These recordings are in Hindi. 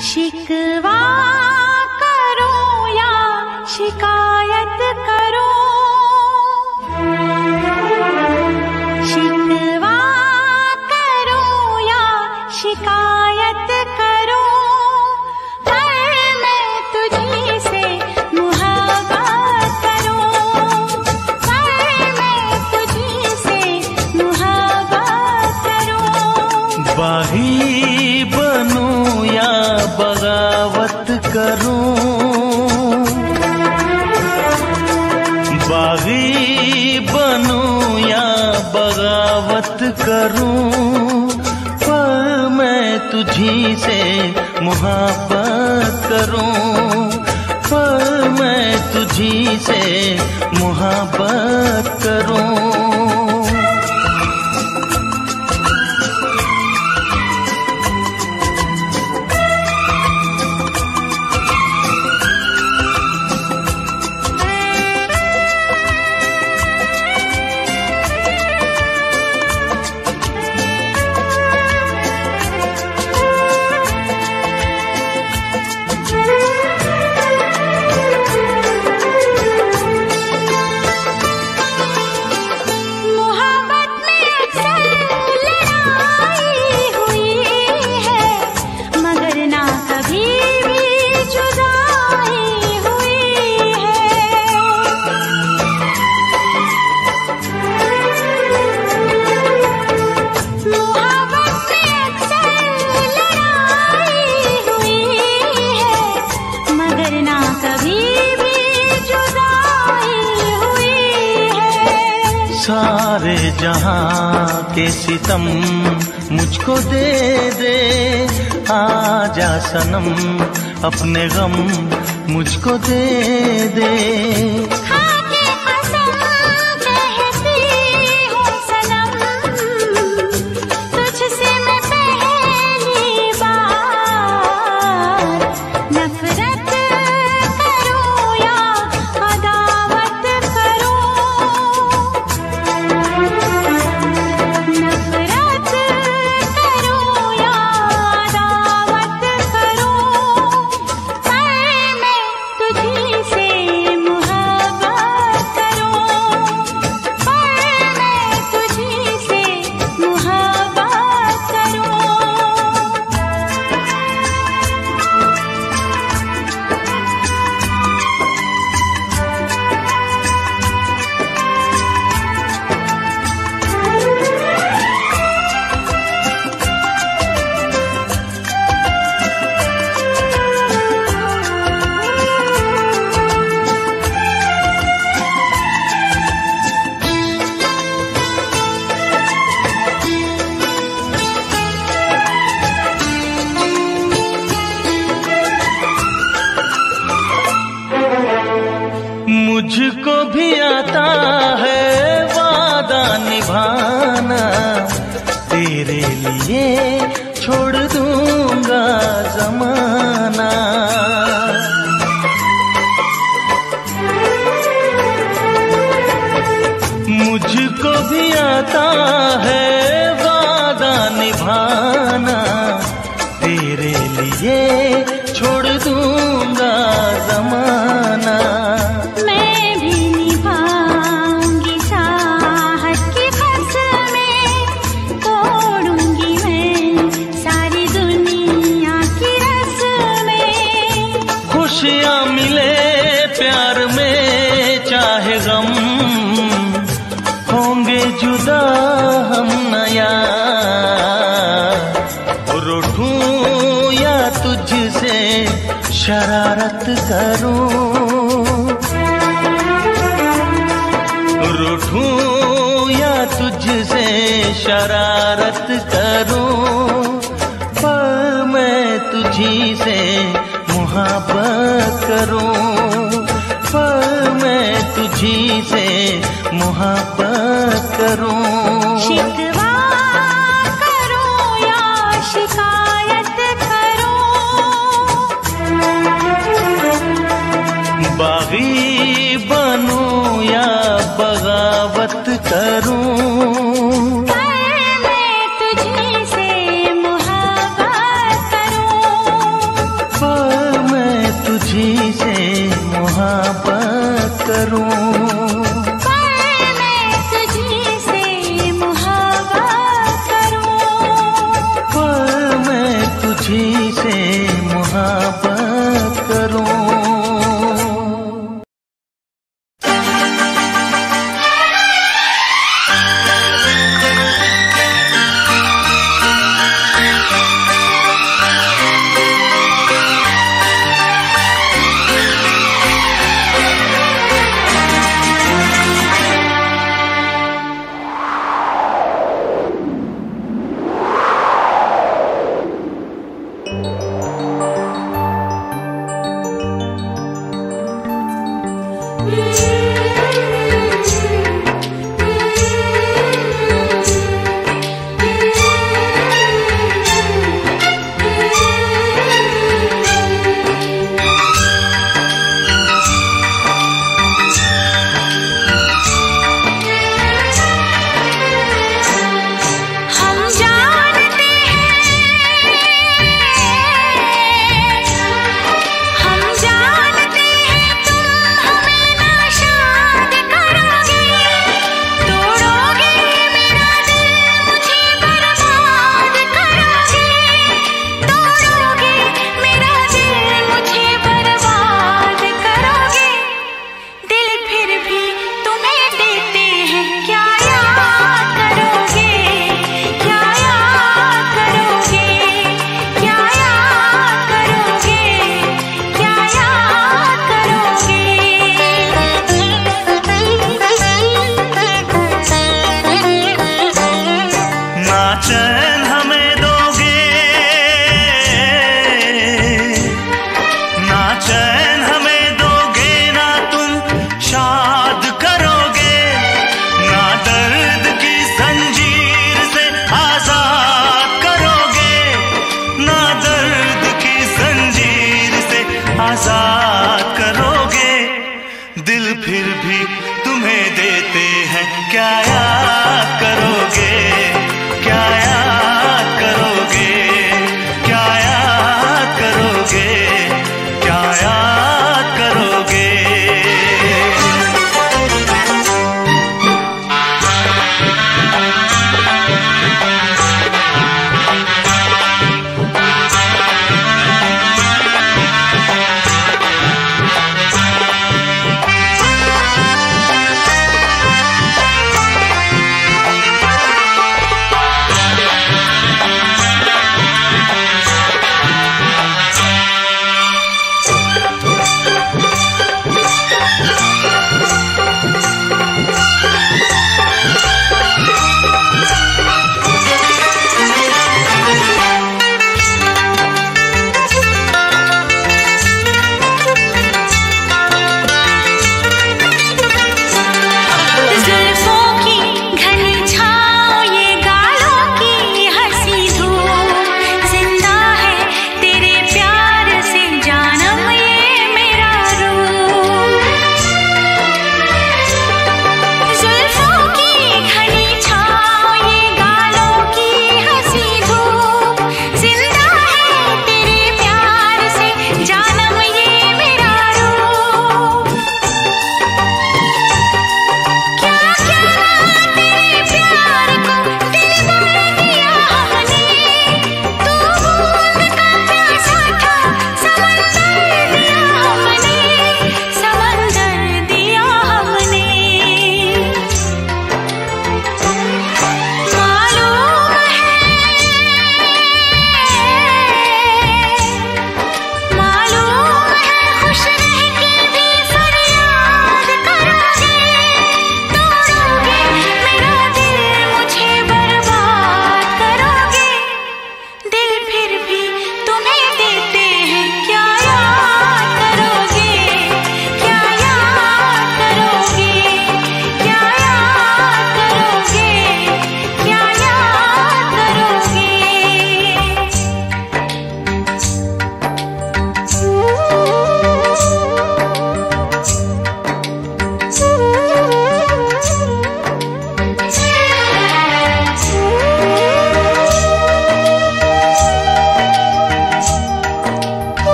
शिकवा करो या शिकायत करो, शिकवा करो या शिकायत करो, पर मैं तुझी से मुहब्बत करूं, पर मैं तुझी से मुहब्बत करूं। बागी बनूं या बगावत करूं, बागी बनूं या बगावत करूं, पर मैं तुझी से मुहब्बत करूं, पर मैं तुझी से मुहब्बत करूं। सारे जहां के सितम मुझको दे दे, आजा सनम अपने गम मुझको दे दे। खाके कसम कहती हूँ सनम, तुझसे मैं पहली बार नफरत करूँ या अदावत करूँ, नफरत करूँ या अदावत करूँ, पर मैं तुझी से मुहब्बत करूँ, पर मैं तुझी से मुहब्बत करूँ। मुझको भी आता है वादा निभाना, तेरे लिए छोड़ दूंगा जमाना। मुझको भी आता है वादा निभाना, तेरे लिए छोड़ दूंगा जमाना। मैं भी निभाऊंगी चाहत की कसमें, तोड़ूंगी मैं सारी दुनिया की रस्में। खुशियाँ मिले प्यार में चाहे गम, होंगे जुदा हम नया। रूठूं या तुझसे शरारत करूं, रूठूं या तुझसे शरारत करूं, पर मैं तुझी से मुहब्बत करूं, पर मैं तुझी से मुहब्बत करूं। शिकवा करो या शिकायत करो, बागी बनूं या बगावत करूं, पर मैं तुझी से मुहब्बत करूं। तुझी से मोहब्बत करूं। पर मैं तुझी से मोहब्बत करूं। पर मैं तुझी से मोहब्बत करूं।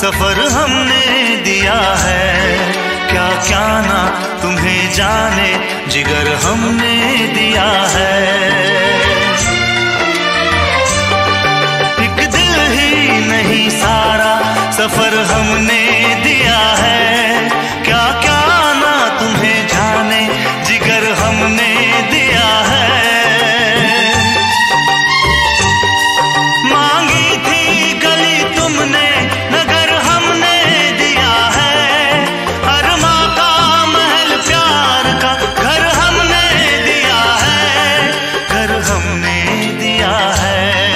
सफर हमने दिया है, क्या क्या ना तुम्हें जाने जिगर हमने दिया है। एक दिल ही नहीं सारा सफर हमने दिया है, क्या क्या ना तुम्हें जाने जिगर हमने दिया है। मांगी थी गली तुमने नगर हमने दिया है, हर माँ का महल प्यार का घर हमने दिया है, घर हमने दिया है।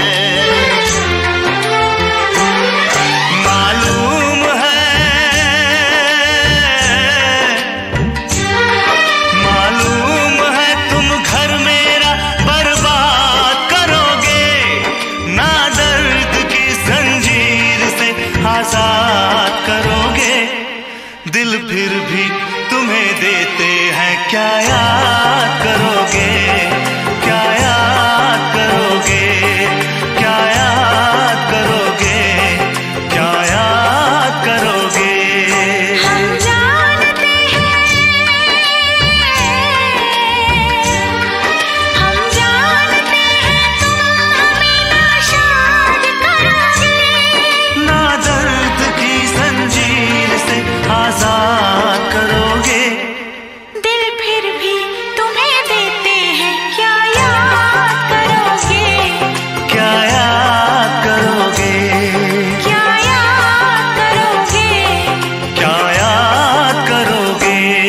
मालूम है तुम घर मेरा बर्बाद करोगे, ना दर्द की जंजीर से आजाद करोगे। दिल फिर भी तुम्हें देते हैं, क्या याद करोगे, क्या याद करोगे, क्या याद करोगे, क्या याद करोगे। हम जानते हैं, हम जानते हैं तुम हमें नाशाद करोगे, ना दर्द की जंजीर से आजाद करोगे। दिल फिर भी तुम्हें देते हैं, क्या याद करोगे, क्या याद करोगे, क्या याद करोगे। क्या याद करोगे।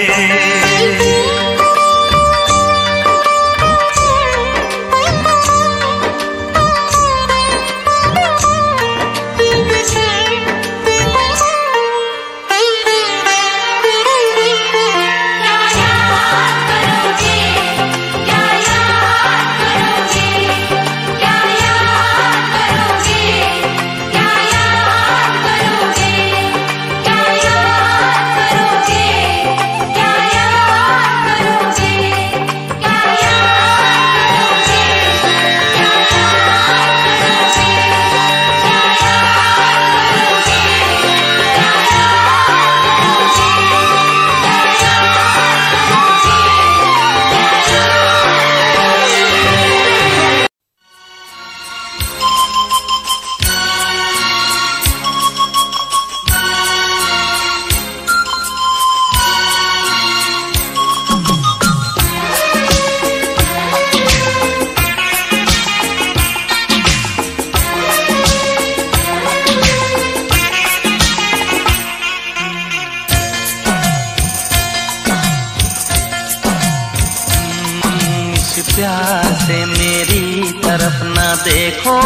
प्यार से मेरी तरफ ना देखो,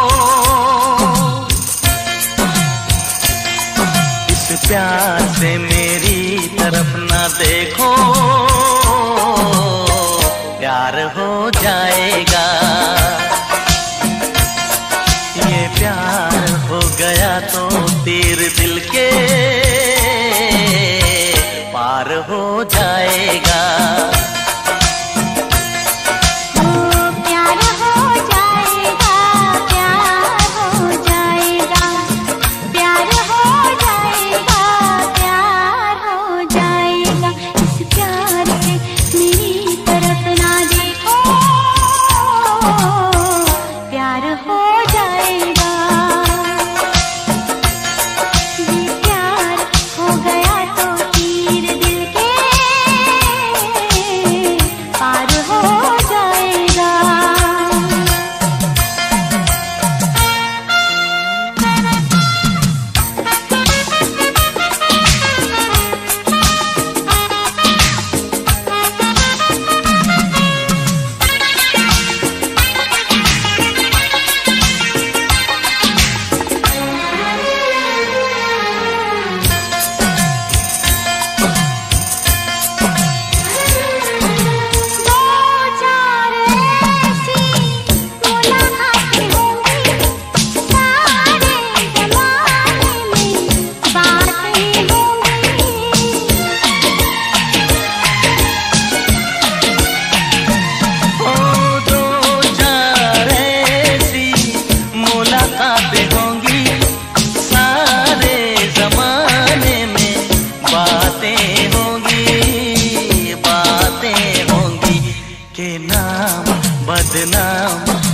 इस प्यार से मेरी तरफ ना देखो, प्यार हो जाएगा। ये प्यार हो गया तो तीर दिल के पार हो जाएगा।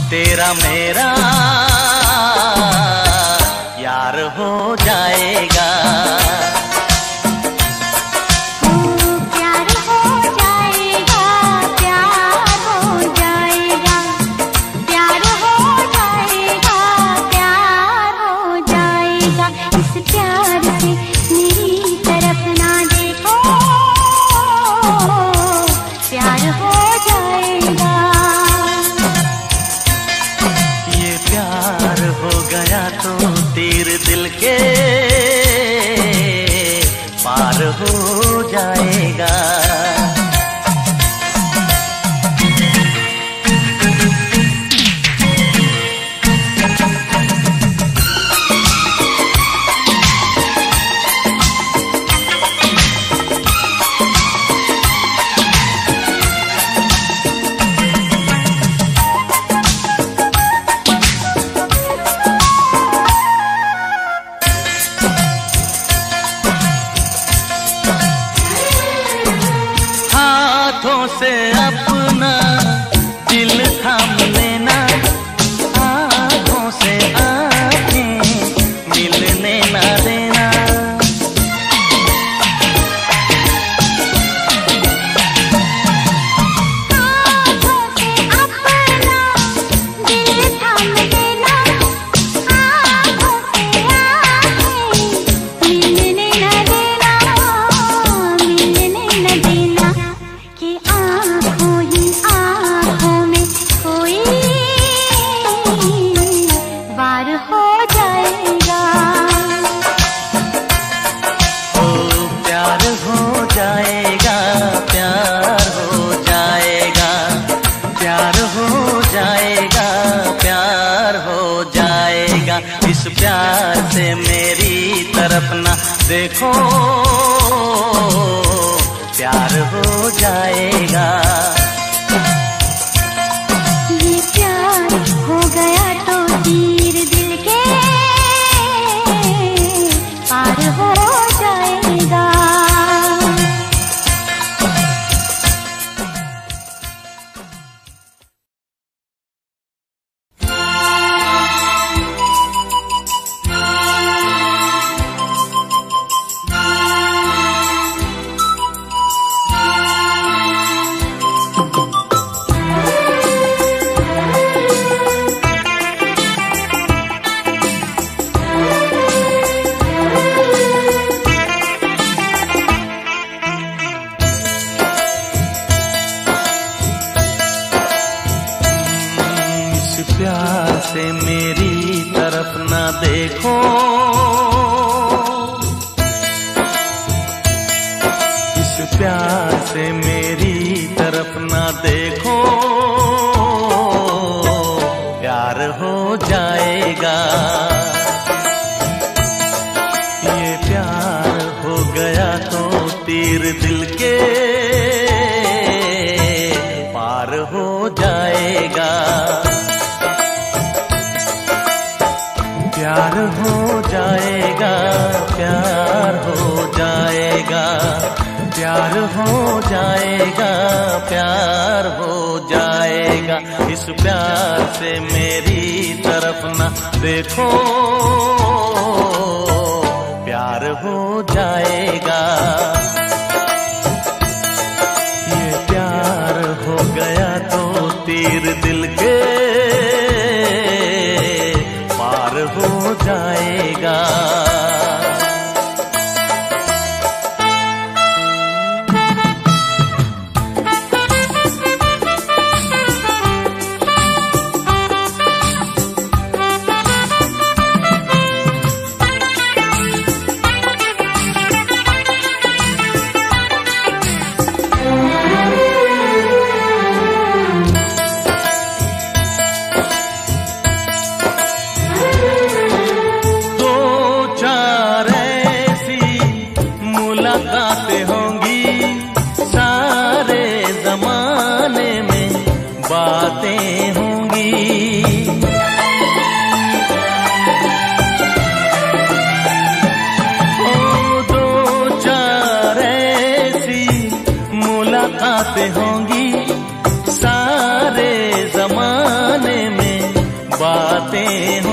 तेरा मेरा यार हो जाएगा। प्यार हो जाएगा, प्यार हो जाएगा, प्यार हो जाएगा, प्यार हो जाएगा। इस प्यार से मेरी तरफ ना देखो, प्यार हो जाएगा। ये प्यार हो गया तो तीर दिल के पार हो जाएगा। हाथों से अपना दिल थाम लेना, आँखों से आँखें मिलने ना देना। हाथों से अपना दिल थाम लेना, आँखों से आँखें मिलने न देना, मिलने न देना। कि आँखों ही आँखों में कोई वार हो जाएगा। ओ प्यार हो जाएगा, प्यार हो जाएगा, प्यार हो जाएगा, प्यार हो जाएगा। इस प्यार से मेरी तरफ ना देखो, प्यार हो जाएगा। ये प्यार हो गया तो तीर दिल के पार हो जाएगा। प्यार से मेरी तरफ ना देखो, इस प्यार से मेरी तरफ ना देखो, प्यार हो जाएगा। ये प्यार हो गया तो तीर दिल के पार हो जाएगा। प्यार हो जाएगा, प्यार हो जाएगा, प्यार हो जाएगा, प्यार हो जाएगा। इस प्यार से मेरी तरफ ना देखो, प्यार हो जाएगा। ये प्यार हो गया तो तीर दिल के पार हो जाएगा। बातें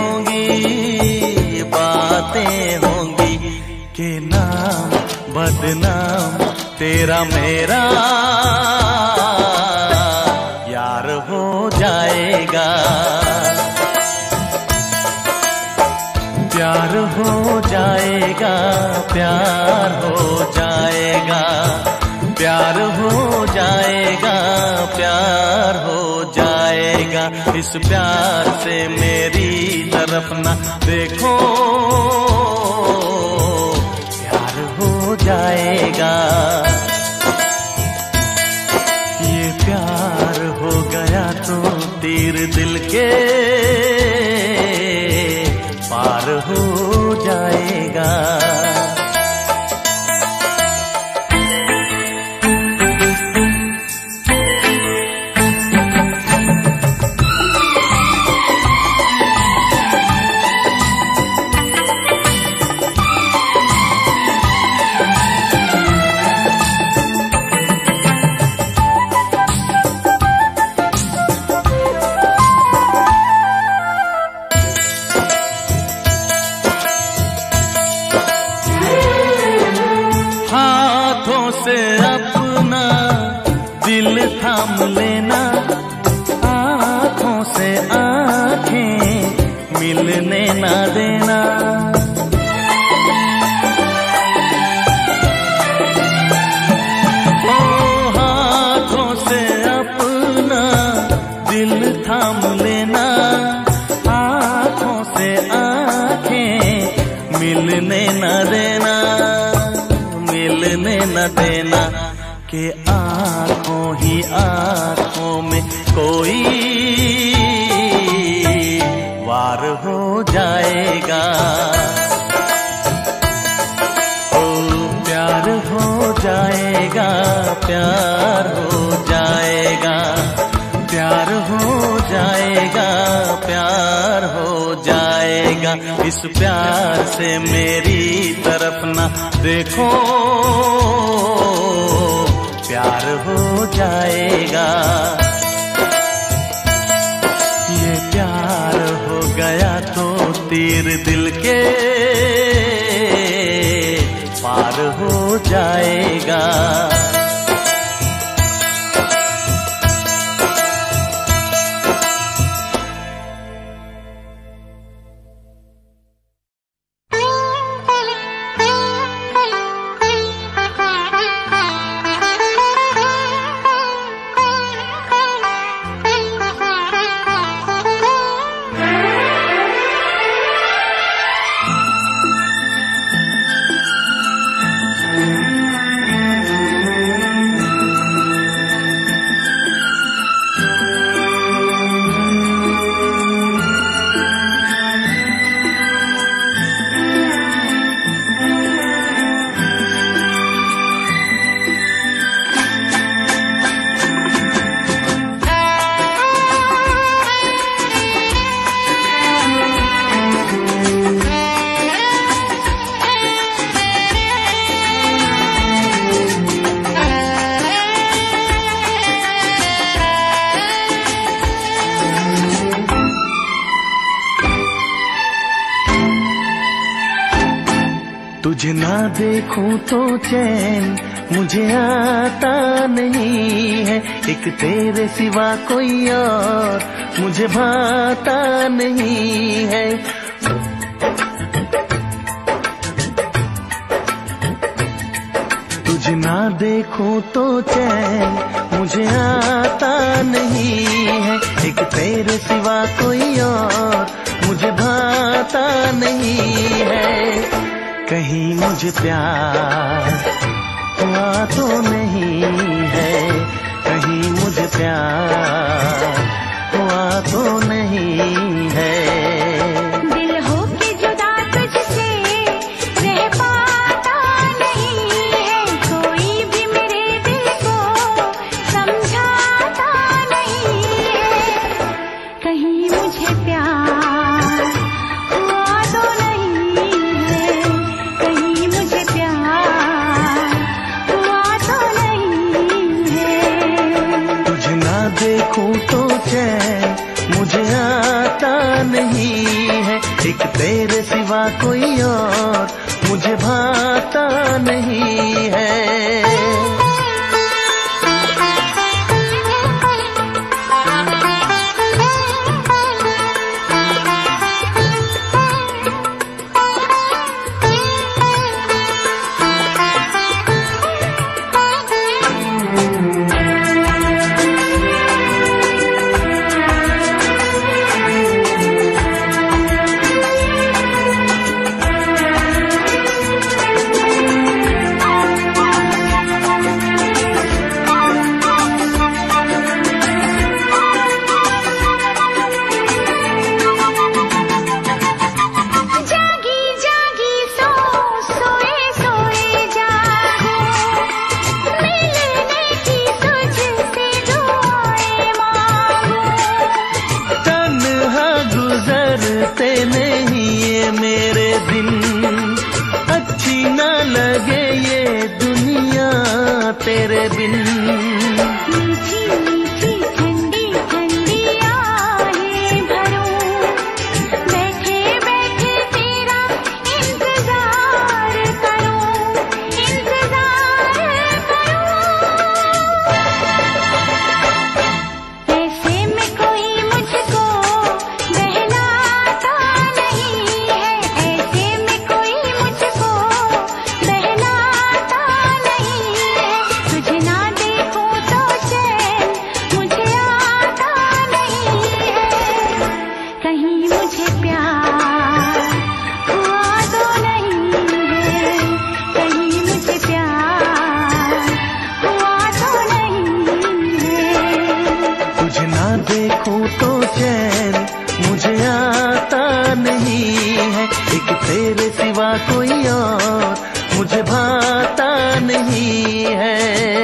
होंगी के नाम बदनाम तेरा मेरा यार हो जाएगा, प्यार हो जाएगा, प्यार हो जाएगा, प्यार हो जाएगा, प्यार हो जाएगा। इस प्यार से मेरी तरफ ना देखो, प्यार हो जाएगा। ये प्यार हो गया तो तीर दिल के पार हो जाएगा। से अपना दिल थाम लेना, आँखों से आँखें मिलने ना देना। ओ हाथों से अपना दिल थाम लेना, आँखों से आँखें मिलने ना देना, मिलने न देना कि आँखों ही आँखों में कोई वार हो जाएगा। ओ प्यार हो जाएगा, प्यार हो जाएगा, प्यार हो जाएगा, प्यार हो जाएगा। इस प्यार से मेरी तरफ ना देखो, प्यार हो जाएगा। ये प्यार हो गया तो तीर दिल के पार हो जाएगा। तुझे ना देखूं तो चैन मुझे आता नहीं है, एक तेरे सिवा कोई और मुझे भाता नहीं है। तुझे ना देखूं तो चैन मुझे आता नहीं है, एक तेरे सिवा कोई और मुझे भाता नहीं है। कहीं मुझे प्यार हुआ तो नहीं है, कहीं मुझे प्यार हुआ तो नहीं है। दिल हो के जुदा तुझसे रह पाता नहीं है, कोई भी मेरे दिल को समझाता नहीं है। कहीं मुझे प्यार हुआ तो नहीं है, कहीं मुझे प्यार हुआ तो नहीं है। तुझे ना देखूं तो चैन मुझे आता नहीं है, एक तेरे सिवा कोई और मुझे भाता नहीं है। तेरे बिन मीठी मीठी ठंडी ठंडी आहें भरूं, बैठे बैठे तेरा इंतजार करूं, इंतजार करूं। ऐसे में कोई मुझको बहलाता नहीं है, ऐसे में कोई मुझको बहलाता नहीं है। तुझे ना देखूं तो चैन मुझे आता नहीं है, कहीं मुझे प्यार हुआ तो नहीं है, कहीं मुझे प्यार हुआ तो नहीं है। तुझे ना देखूं तो चैन मुझे आता नहीं है, एक तेरे सिवा कोई और मुझे भाता नहीं है।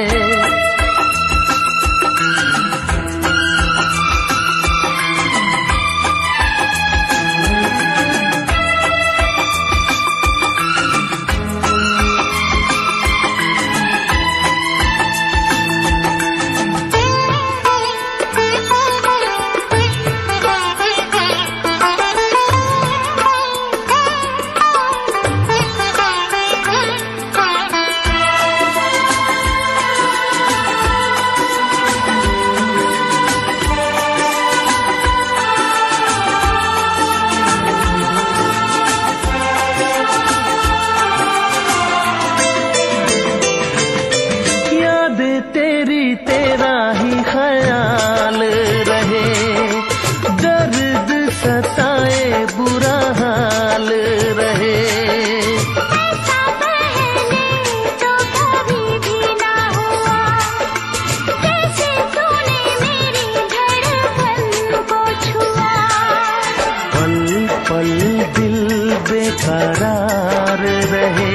तेरा ही ख्याल रहे, दर्द सताए बुरा हाल रहे। ऐसा पहले तो कभी भी ना हुआ, कैसे तूने मेरी धड़कन को छुआ। पल पल दिल बेकरार रहे,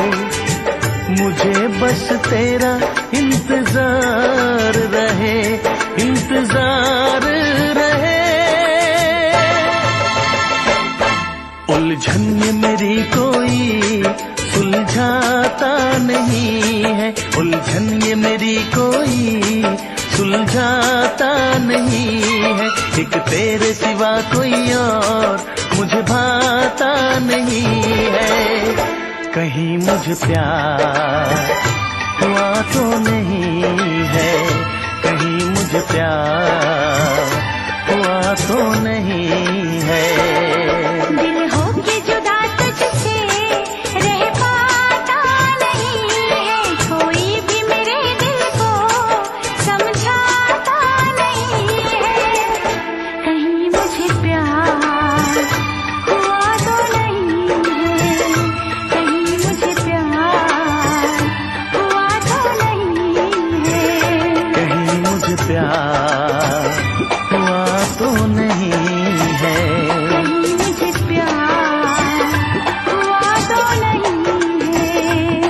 मुझे बस तेरा इंतजार रहे, इंतजार रहे। उलझन ये मेरी कोई सुलझाता नहीं है, उलझन ये मेरी कोई सुलझाता नहीं है, एक तेरे सिवा कोई और मुझे भाता नहीं है। कहीं मुझे प्यार हुआ तो नहीं है, कहीं मुझे प्यार हुआ तो नहीं है। दिल हो के जुदा तुझसे रह पाता नहीं है, कोई भी मेरे दिल को समझाता नहीं है, कहीं मुझे प्यार हुआ तो नहीं है, कहीं मुझे प्यार हुआ तो नहीं है, कहीं मुझे प्यार हुआ तो नहीं है, कहीं मुझे प्यार हुआ तो नहीं है।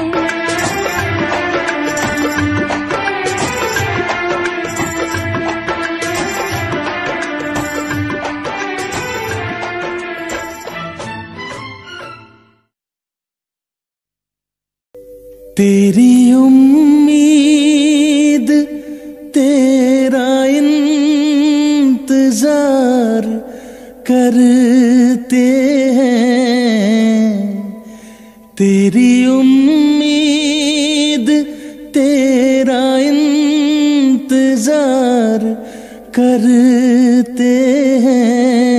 तेरी उम्मीद तेरा इंतजार करते हैं। तेरी उम्मीद तेरा इंतजार करते हैं।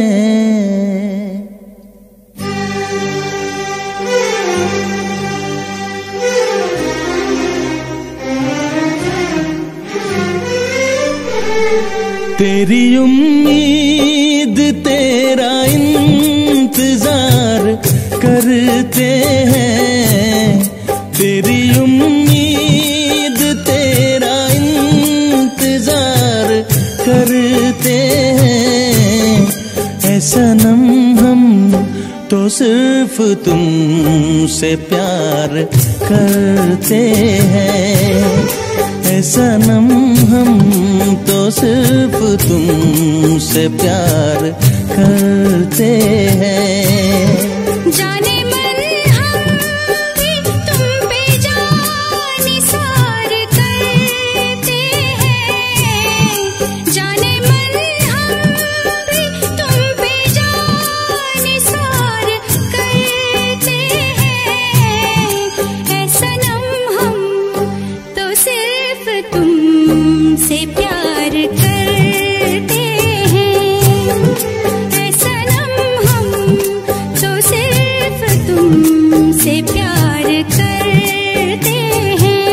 तेरी उम्मीद तेरा इंतजार करते हैं। तेरी उम्मीद तेरा इंतजार करते हैं। ऐ सनम हम तो सिर्फ तुमसे प्यार करते हैं। ऐ सनम हम तो सिर्फ तुमसे प्यार करते हैं। जाने मन हम भी तुम पे जान निसार करते हैं। जाने मन हम भी तुम पे जान निसार करते हैं। ऐ सनम हम तो सिर्फ तुमसे प्यार करते हैं। ऐ सनम हम तो सिर्फ तुमसे प्यार करते हैं।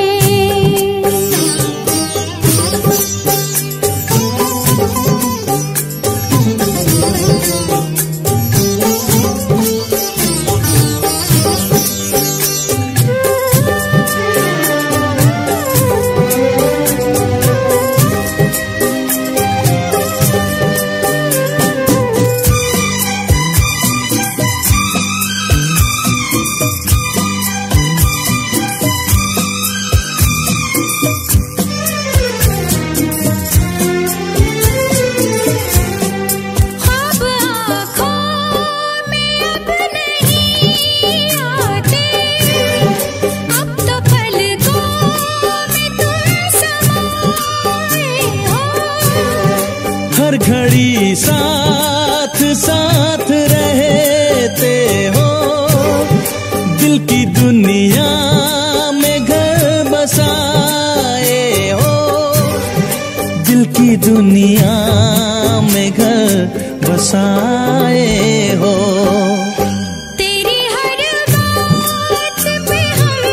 ख्वाब आँखों में अब नहीं आते। अब तो पलकों में तुम समाए हो। हर घड़ी साथ साथ रहते हो। दिल की दुनिया में घर बसाए हो। दिल की दुनिया में घर बसाए हो। तेरी हर बात पे हम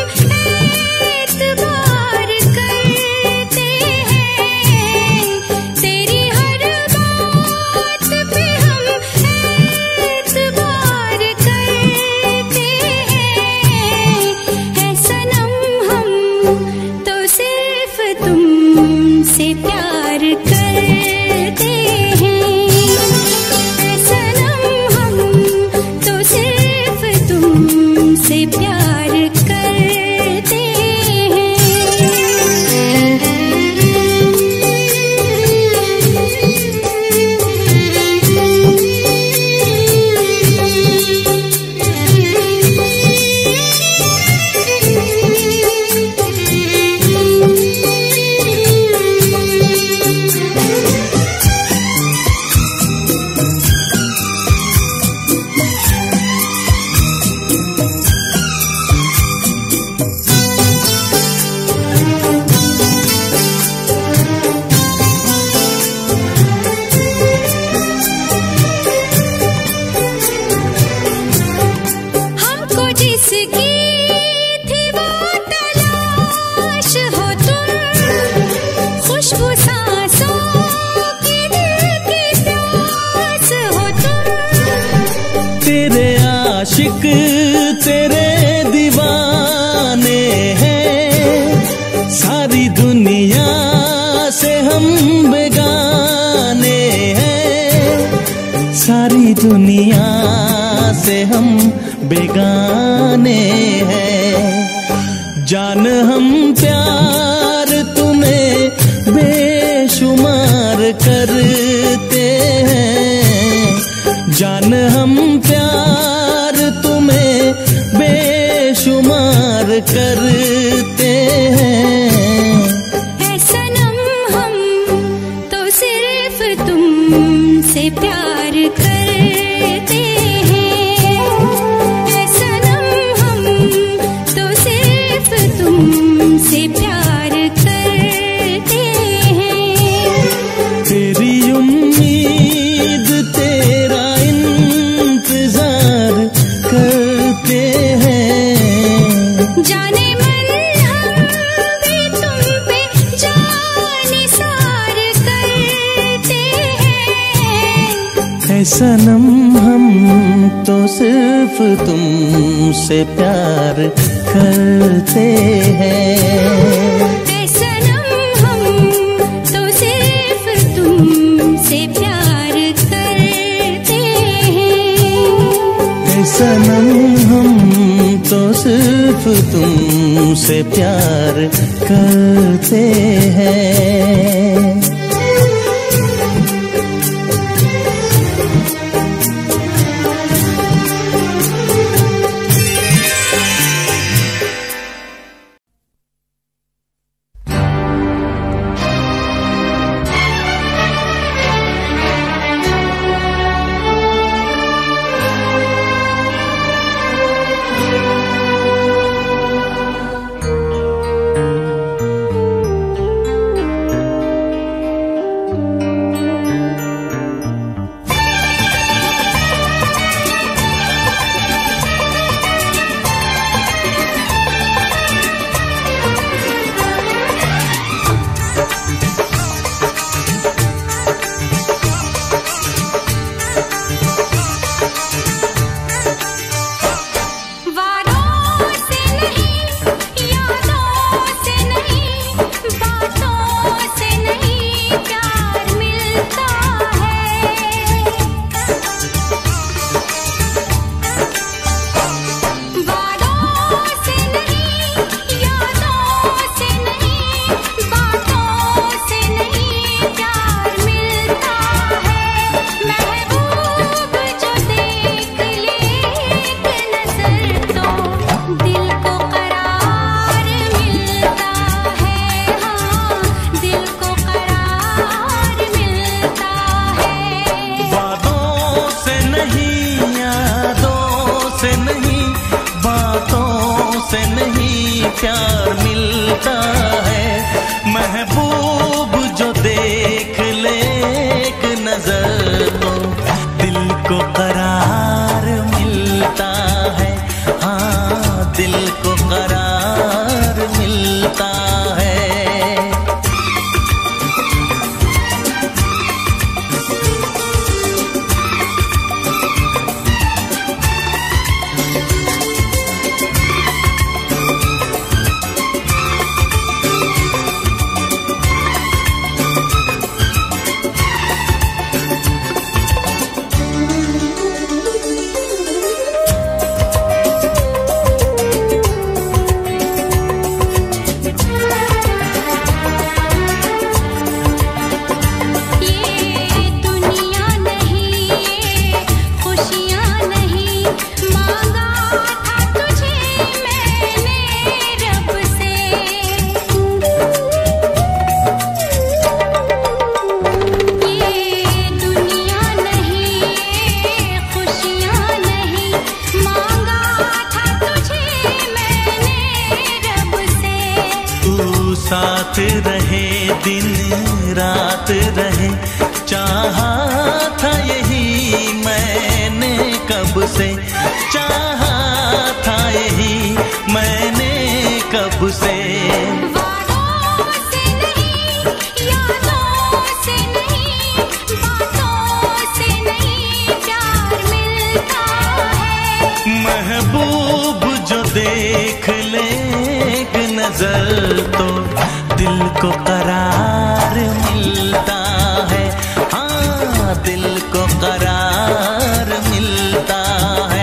एतबार करते हैं। तेरी हर बात पे हम एतबार करते हैं। ऐ सनम हम तो सिर्फ तुमसे प्यार करते हैं। ऐ सनम हम तो सिर्फ तुमसे प्यार करते हमको जिसकी थी वो तलाश हो तुम। खुशबू सांसों की दिल की प्यास हो तुम। तेरे आशिक तेरे दीवाने हैं। सारी दुनिया से हम बेगाने हैं। सारी दुनिया से हम बेगाने हैं। जान हम प्यार तुम्हें बेशुमार करते हैं। जान हम प्यार तुम्हें बेशुमार करते हैं। ऐ सनम हम तो सिर्फ तुमसे प्यार करते सनम हम तो सिर्फ तुमसे प्यार करते हैं। सनम हम तो सिर्फ तुमसे प्यार करते हैं। सनम हम तो सिर्फ तुमसे प्यार करते हैं। प्यार मिलता है, महबूब जो देख ले एक नजर तो दिल को करार मिलता है। हाँ, दिल को करार मिलता है। साथ रहे दिन रात रहे, चाहा था यही मैंने कब से, चाहा था यही मैंने कब से। वादों से नहीं, यादों से नहीं, बातों से नहीं प्यार मिलता है। महबूब जो देख ले एक नजर तो दिल को करार मिलता है। हाँ, दिल को करार मिलता है।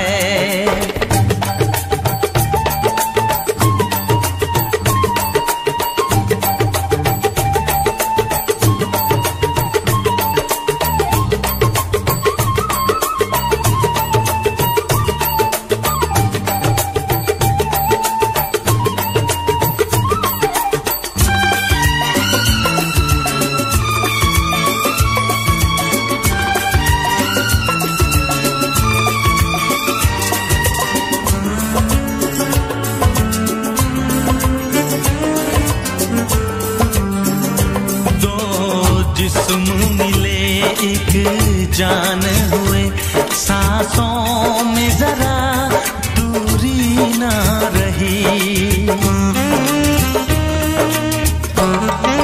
जिस्म मिले एक जान हुए, सांसों में जरा दूरी ना रही।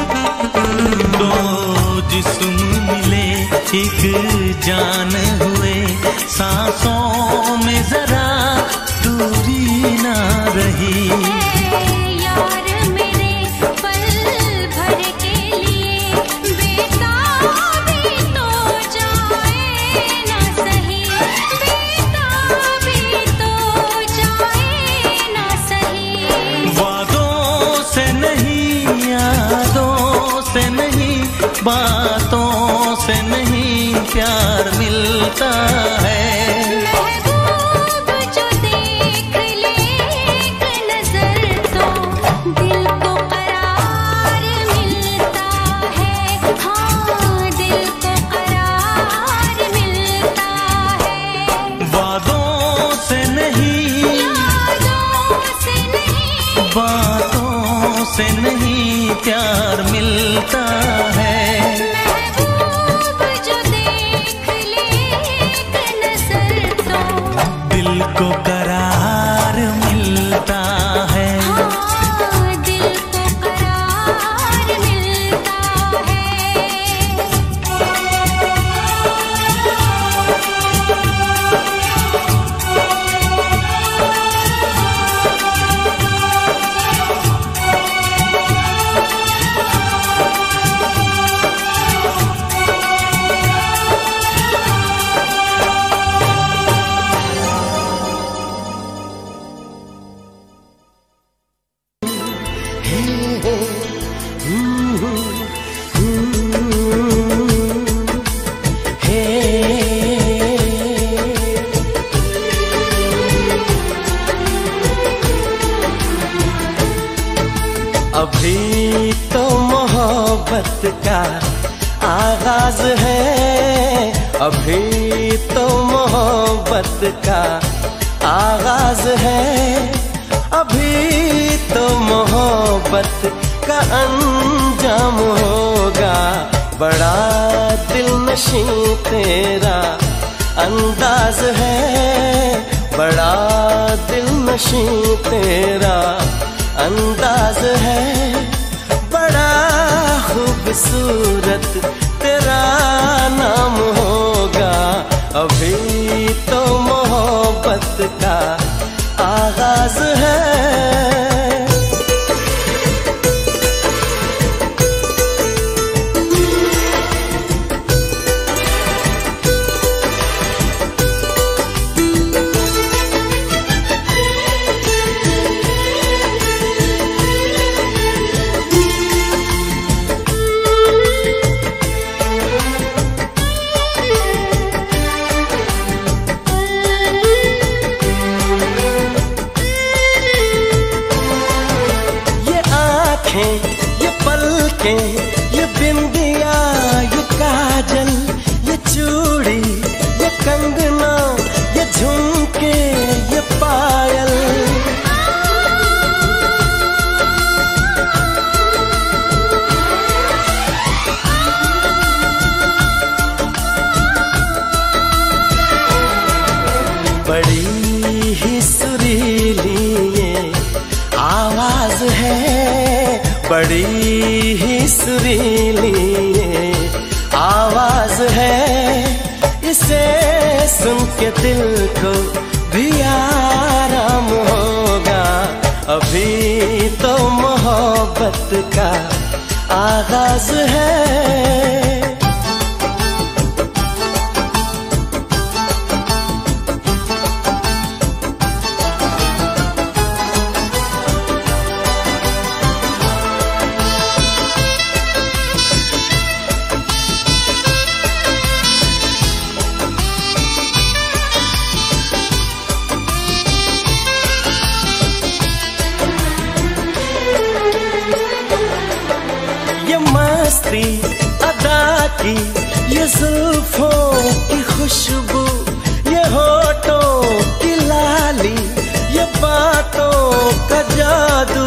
दो जिस्म मिले एक जान हुए, सांसों में जरा दूरी ना रही। यार मेरे पल भर के लिए बेताबी तो जाए ना सही, बेताबी तो जाए ना सही। वादों से नहीं, यादों से नहीं, बातों से नहीं प्यार मिलता है। महबूब जो देख ले एक नजर तो दिल को करार मिलता है। हाँ, दिल को करार मिलता है। वादों से नहीं, यादों से नहीं, बातों से नहीं प्यार मिलता है। महबूब जो देख ले एक नजर तो दिल को करार मिलता है। हाँ, दिल को करार मिलता है। अभी तो मोहब्बत का आगाज है, अभी तो मोहब्बत का आगाज है, अभी तो मोहब्बत का अंजाम होगा। बड़ा दिलनशी तेरा अंदाज है, बड़ा दिलनशी तेरा अंदाज है, बड़ा खूबसूरत तेरा नाम होगा। अभी तो मोहब्बत का आगाज है। ये पलकें, ये बिंदिया, ये काजल, ये चूड़ी, ये कंगना, ये झुमके, ये पायल, बड़ी ही सुरीली ये आवाज है, बड़ी ही सुरीली ये आवाज है। इसे सुन के दिल को भी आराम होगा। अभी तो मोहब्बत का आगाज है। अदा की ये जुल्फों की खुशबू, ये होठों की लाली, ये बातों का जादू,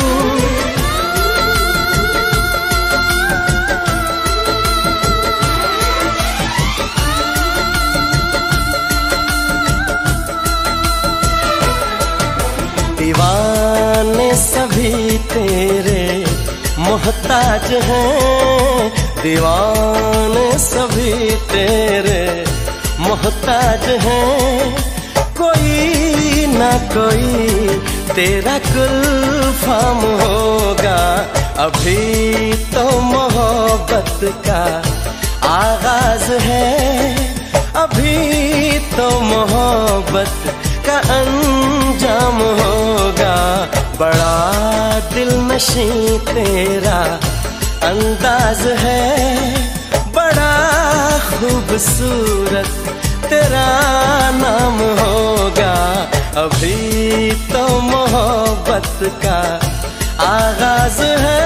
दीवाने सभी तेरे मोहताज हैं, दीवाने सभी तेरे मोहताज हैं, कोई ना कोई तेरा कुल्फाम होगा। अभी तो मोहब्बत का आगाज है, अभी तो मोहब्बत का अंजाम होगा। बड़ा दिल नशीं तेरा अंदाज है, बड़ा खूबसूरत तेरा नाम होगा। अभी तो मोहब्बत का आगाज है।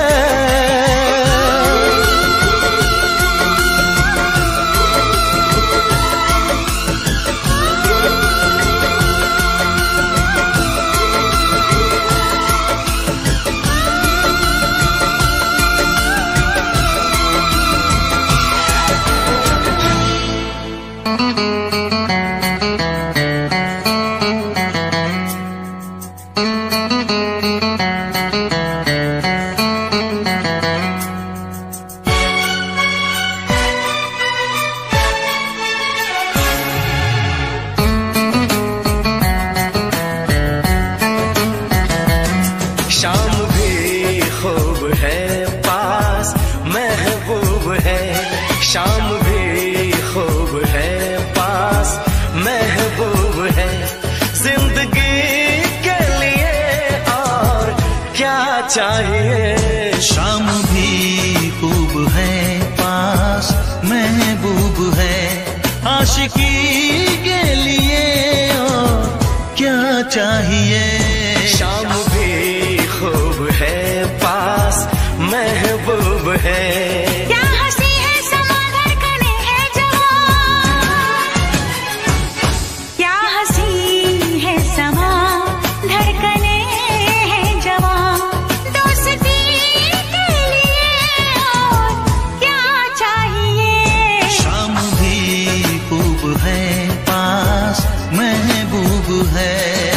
शाम भी खूब है पास महबूब है, शाम भी खूब है पास महबूब है। जिंदगी के लिए और क्या चाहिए। शाम भी खूब है पास महबूब है, आशिकी के लिए और क्या चाहिए। शाम भी खूब है पास महबूब है। क्या हंसी है समा धड़कने है जवां, क्या हंसी है समा धड़कने है जवां। दोस्ती के लिए और क्या चाहिए। शाम भी खूब है पास महबूब है।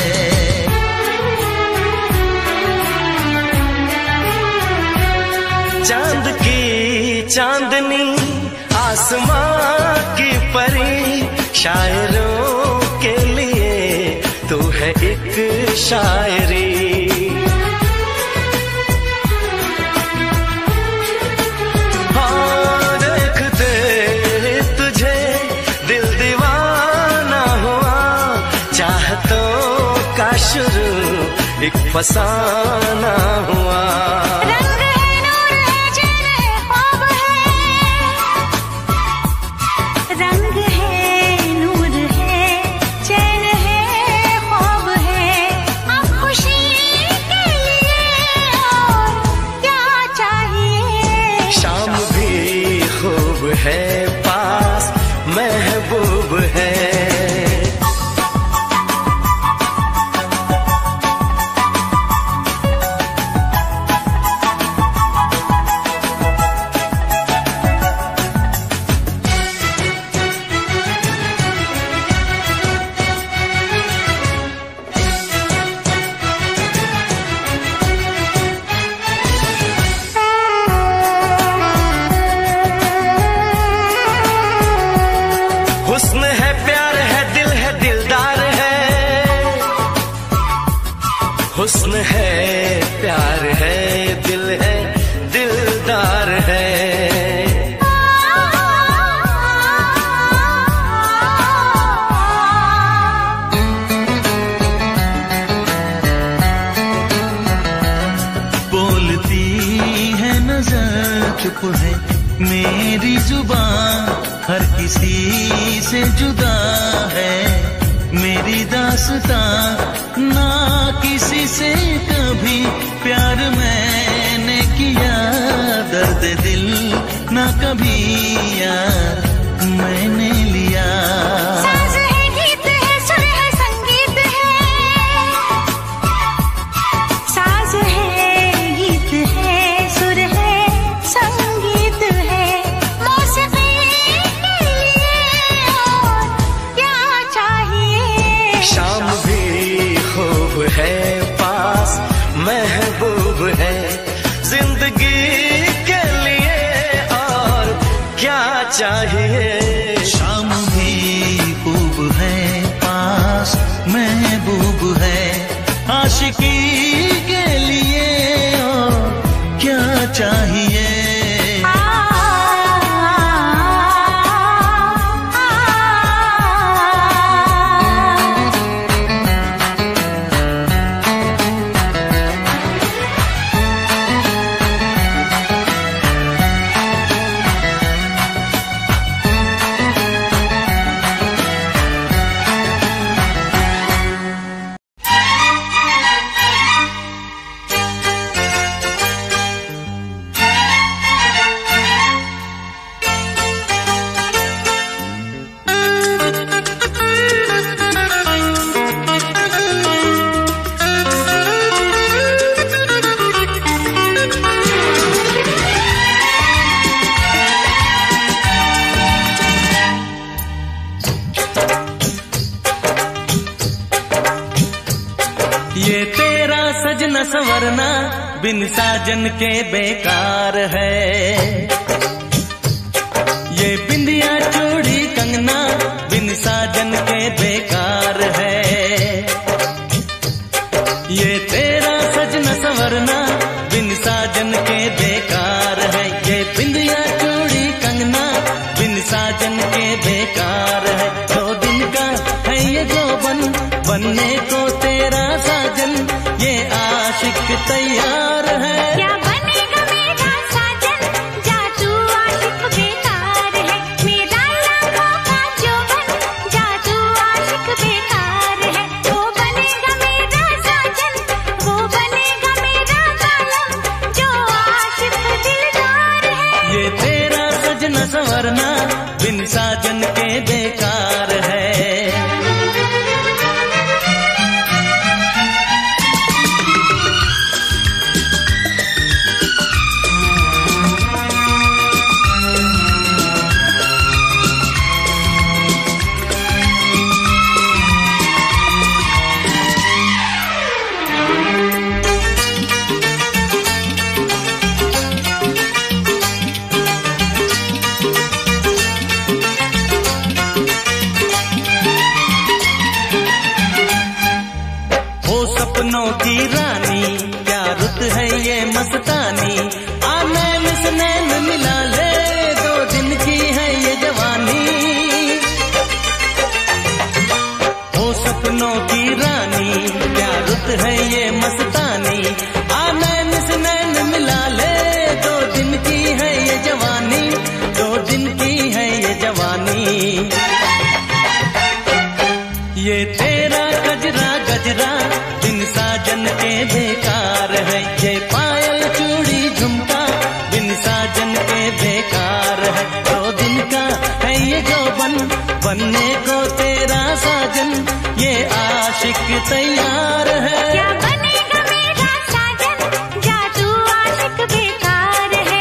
चांद की चांदनी आसमां की परी, शायरों के लिए तू है एक शायरी। हाँ देखते तुझे दिल दीवाना हुआ, चाहतों का शुरू एक फसाना हुआ। रंग है नूर है चैन है ख्वाब है, अब खुशी के लिए और क्या चाहिए। शाम भी खूब है पास महबूब है। हुस्न है प्यार है दिल है दिलदार है, हुस्न है प्यार है दिल है दिलदार है। बोलती है नजर चुप है मेरी जुबान, हर किसी से जुदा है मेरी दास्तां। ना किसी से कभी प्यार मैंने किया, दर्द दिल ना कभी यार मैंने लिया। साज है गीत है सुर है संगीत है, साज है गीत है सुर है संगीत है। मौसीकी के लिए और क्या चाहिए। शाम भी खूब है पास महबूब है, जिंदगी के लिए और क्या चाहिए। शाम भी ये तेरा सजना संवरना बिन साजन के बेकार है। ये बिंदिया चूड़ी कंगना बिन साजन के बेकार है। ये तेरा सजना संवरना बिन साजन के बेकार है। ये बिंदिया चूड़ी कंगना बिन साजन के बेकार है। 2 दिन का है ये जोबन बनने को तेरा साजन, ये आशिक तैयार है। क्या बनेगा मेरा साजन, जा तू आशिक बेकार है। मेरा लाखों का जोबन, जा तू आशिक बेकार है। वो बनेगा मेरा साजन, वो बनेगा मेरा कालम, जो आशिक दिलदार है। ये तेरा सजना संवरना बिन साजन के बेकार है। सपनों की रानी क्या रुत है ये मस्तानी, नैन से नैन मिला ले 2 दिन की है ये जवानी। ओ सपनों की रानी क्या रुत है ये मस्तानी, नैन से नैन मिला ले 2 दिन की है ये जवानी। 2 दिन की है ये जवानी। ये तेरा गजरा गजरा बिन साजन के बेकार है। ये पायल चूड़ी झुमका बिन साजन के बेकार है। 2 दिन का है ये जोबन बनने को तेरा साजन, ये आशिक तैयार है। क्या बनेगा मेरा साजन, जा तू आशिक बेकार है।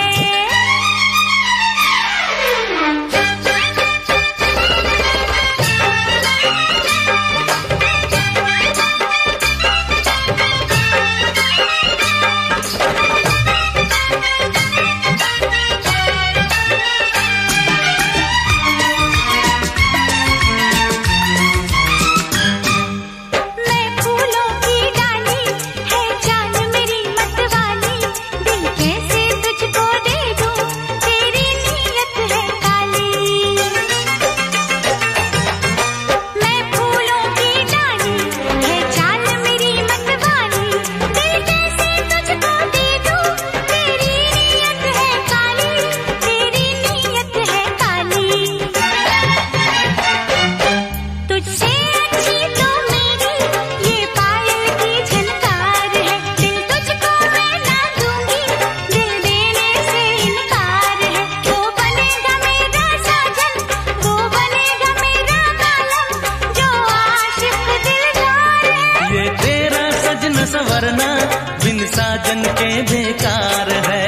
संवरना बिन साजन के बेकार है।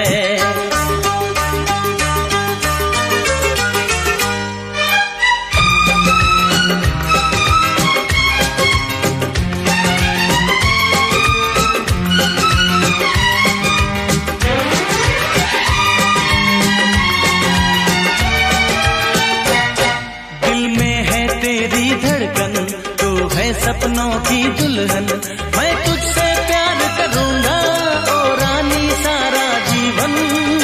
दिल में है तेरी धड़कन, तू है सपनों की दुल्हन। मैं तुझसे प्यार करूंगा ओ रानी सारा जीवन।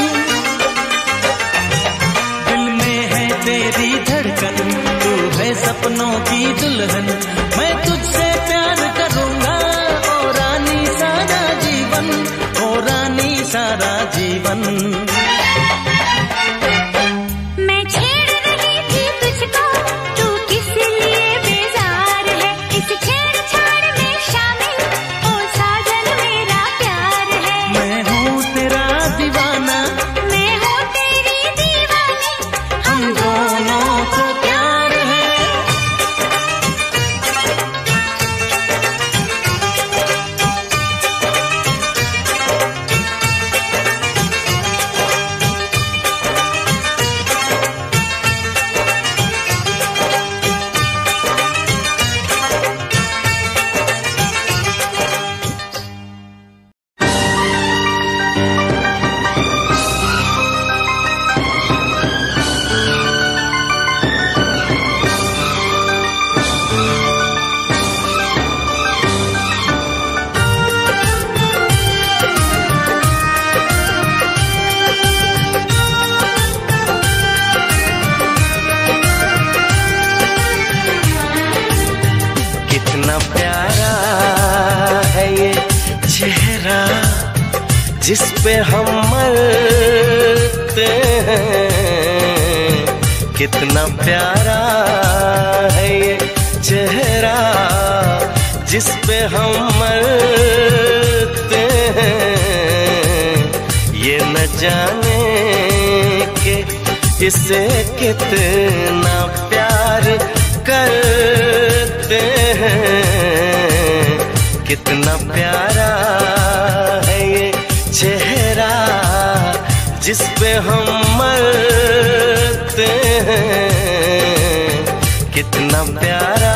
दिल में है तेरी धड़कन, तू है सपनों की दुल्हन। मैं तुझसे प्यार करूंगा ओ रानी सारा जीवन, ओ रानी सारा जीवन। कितना प्यारा है ये चेहरा जिस पे हम मरते हैं। कितना प्यारा है ये चेहरा जिस पे हम मरते हैं। ये न जाने के इसे कितना प्यार करते हैं। कितना प्यारा है ये चेहरा जिस पे हम मरते हैं। कितना प्यारा।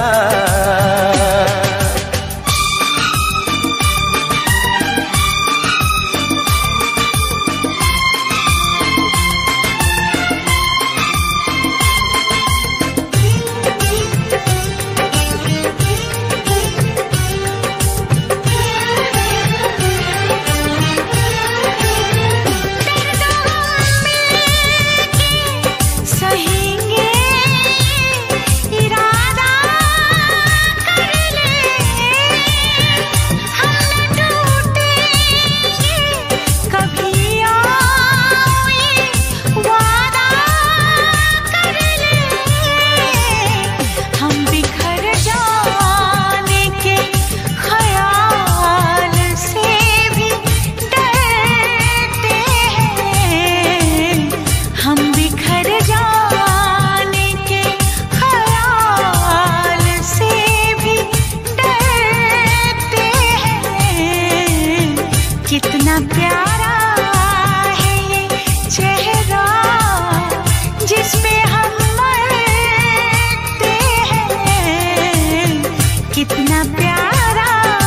कितना प्यारा है ये चेहरा जिस पे हम मरते हैं। कितना प्यारा।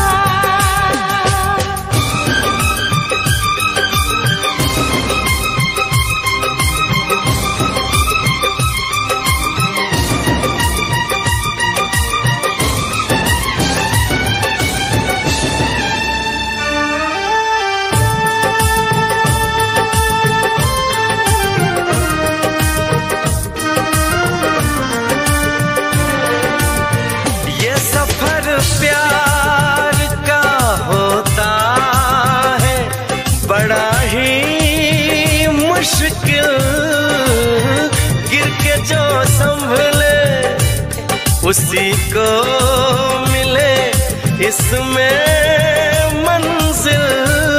प्यार का होता है बड़ा ही मुश्किल। गिर के जो संभले उसी को मिले इसमें मंजिल।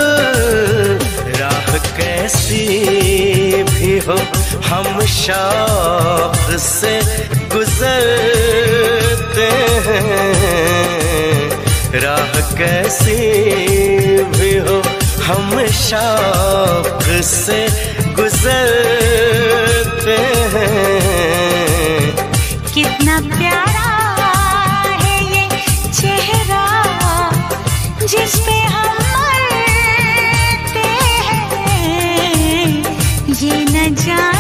राह कैसी भी हो हम शौक से गुजरते हैं। राह कैसी भी हो हम शौक से गुजरते हैं। कितना प्यारा है ये चेहरा जिस पे हम मरते हैं। ये न जाने